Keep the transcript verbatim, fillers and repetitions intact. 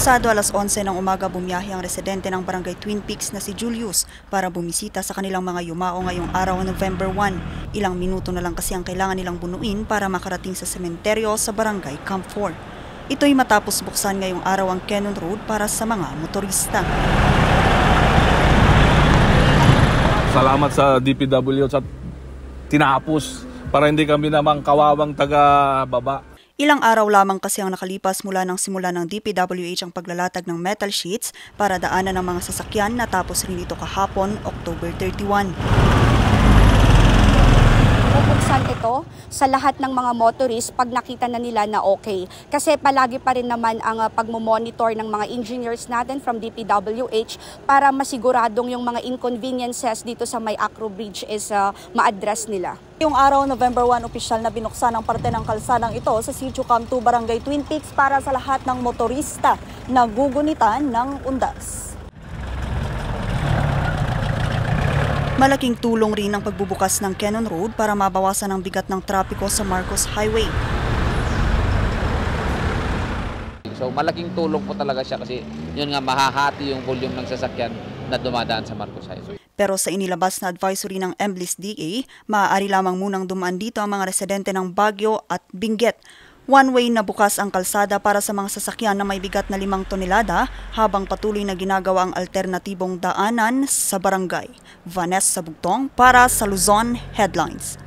Pasado alas onse ng umaga bumiyahe ang residente ng Barangay Twin Peaks na si Julius para bumisita sa kanilang mga yumao ngayong araw November one. Ilang minuto na lang kasi ang kailangan nilang bunuin para makarating sa sementeryo sa Barangay Camp four. Ito'y matapos buksan ngayong araw ang Cannon Road para sa mga motorista. Salamat sa D P W sa tinapos para hindi kami namang kawawang taga-baba. Ilang araw lamang kasi ang nakalipas mula ng simula ng D P W H ang paglalatag ng metal sheets para daanan ng mga sasakyan, natapos rin ito kahapon, October thirty-one. Bubuksan ito sa lahat ng mga motorist pag nakita na nila na okay. Kasi palagi pa rin naman ang uh, pagmomonitor ng mga engineers natin from D P W H para masiguradong yung mga inconveniences dito sa May Acro Bridge is uh, ma-address nila. Yung araw November one, opisyal na binuksan ang parte ng kalsadang ito sa Sitio Camp two, Barangay Twin Peaks para sa lahat ng motorista na gugunitan ng undas. Malaking tulong rin ang pagbubukas ng Cannon Road para mabawasan ang bigat ng trapiko sa Marcos Highway. So malaking tulong po talaga siya kasi yun nga mahahati yung volume ng sasakyan na dumadaan sa Marcos Highway. Pero sa inilabas na advisory ng M B L I S D A, maaari lamang munang dumaan dito ang mga residente ng Baguio at Benguet. One-way na bukas ang kalsada para sa mga sasakyan na may bigat na limang tonelada habang patuloy na ginagawa ang alternatibong daanan sa barangay. Vanessa Bugtong para sa Luzon Headlines.